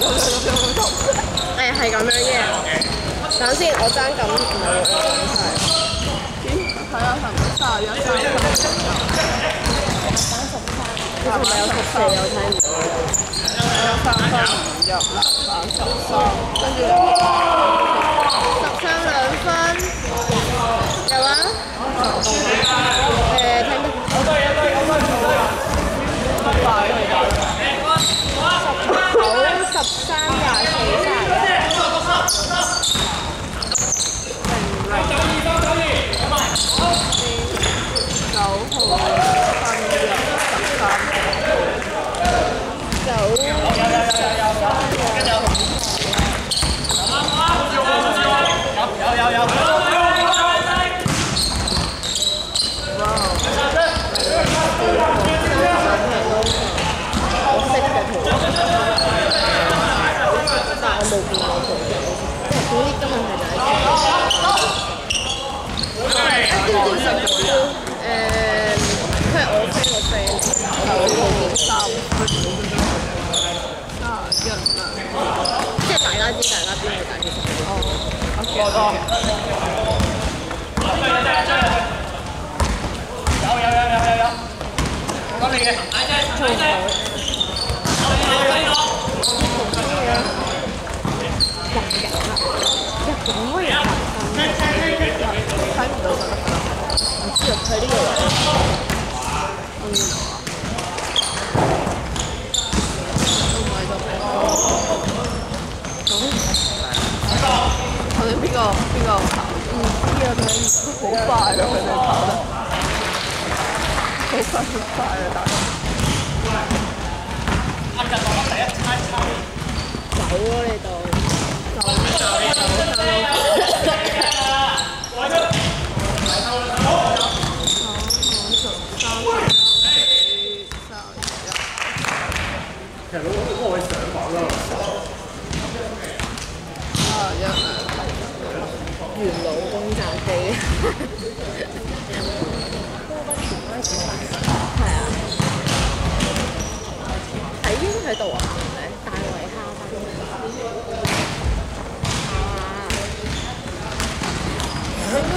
係咁樣嘅。等先，我爭緊唔係喎， 咦？睇下係咪31、 33？佢係咪有14？我睇唔到。 3分唔入籃板13，跟住 132分，有啊？聽得快佢打。 19、13、24、冇見過佢嘅，即係總之今日係第一次。佢係我 friend 個 friend，我冇見3分31啦。即係大家知大家邊個大其實。哦，我記得。有。我嚟嘅。做好。入境啦！入境嗰個人睇唔到佢，唔知入去呢個位。我唔係就俾我。我哋邊個跑？唔知啊，佢好快咯，佢哋跑得好快啊！打得。走咯你度。 其實嗰個位上網啦。 元老公站機。係啊。喺邊喺度啊？大圍蝦班。應該係。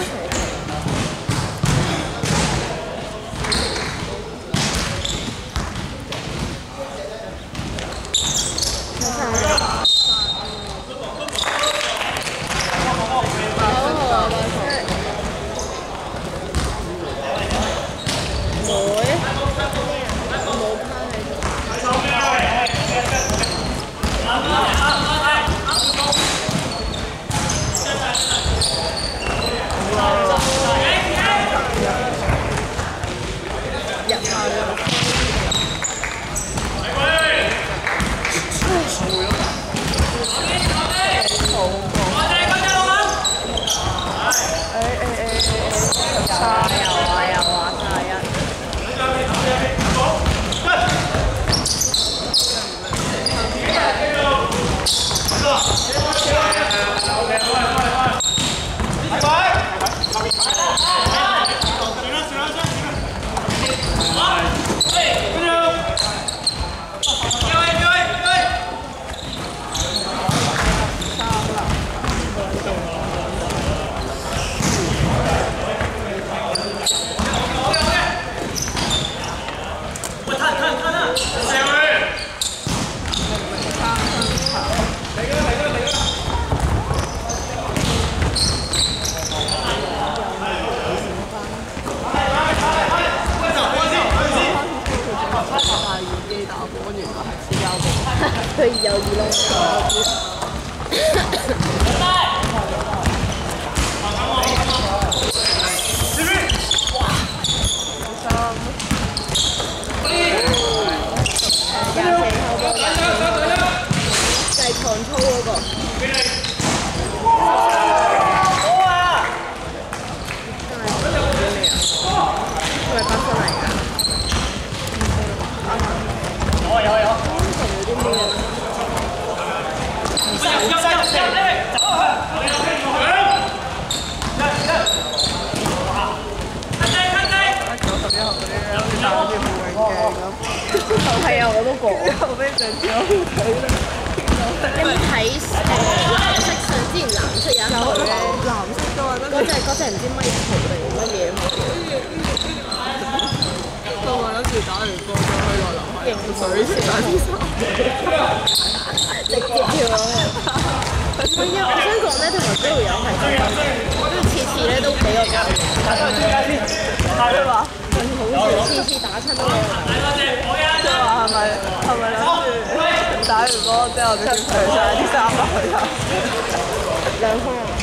佢有耳窿。就係狂操嗰個。係巴塞嚟㗎。有。啲咩？係啊，我都過。後尾上次我睇到睇藍色上之前藍色有一對咧， 藍色嘅嘛， 嗰隻唔知咪圖定乜嘢咁同埋諗住打完波再去落樓下飲水先打啲衫， 直接跳落去。唔係啊，我想講咧，同埋嗰條友係真係，跟住次次咧都俾我搞掂。 佢話好似次次打親都俾我搞掂。 佢話係咪諗住打完波之後直接除晒啲衫落去啊 2分啊！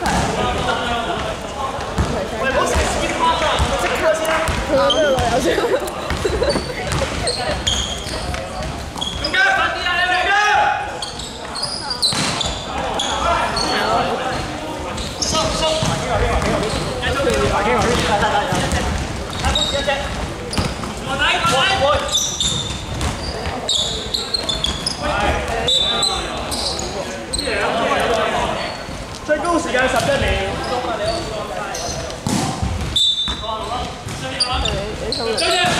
即刻佢嗰度有先。 最高時間11秒。 你今日又教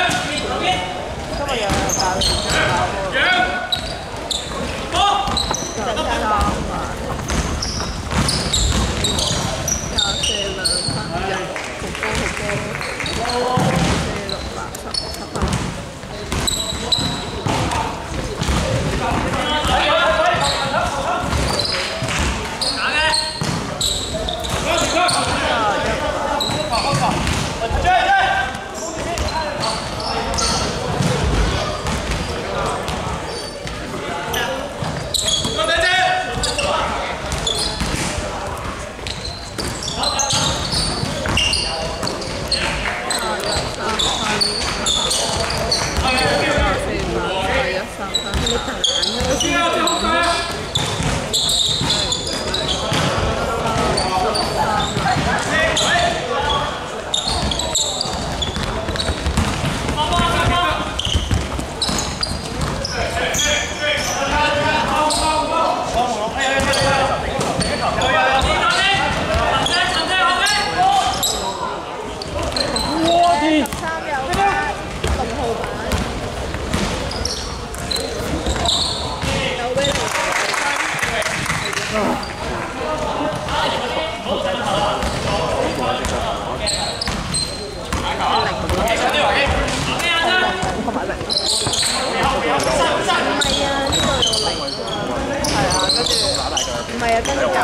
唔係啊，跟住隔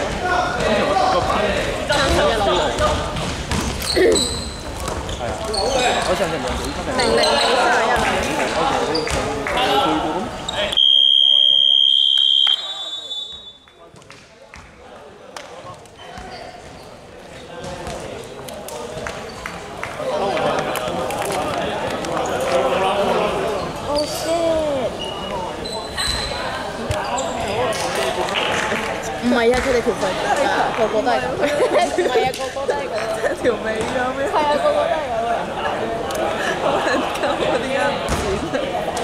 31落嚟。 係啊，我上陣2幾分 00比31。唔係啊，佢哋條褲㗎，個個都係咁。唔係啊，個個都係咁。 條尾咁樣。 係啊，個個都係咁。 好撚鳩啊！點解唔剪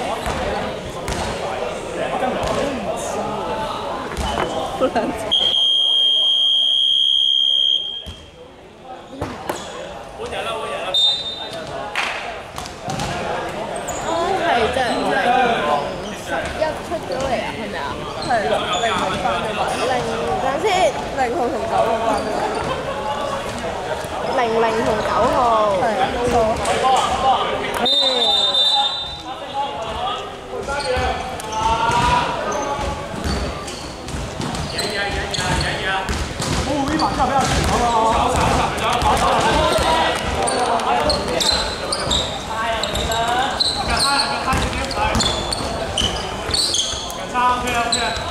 好撚鳩。 係即係011出咗嚟啊？係咪啊？ 係啊，0號翻咗嚟。 等陣先 0號同9號翻咗嚟。 00同9號。 係啊，冇錯。 呢把真係比較長咯。差，OK 啊，OK 啊。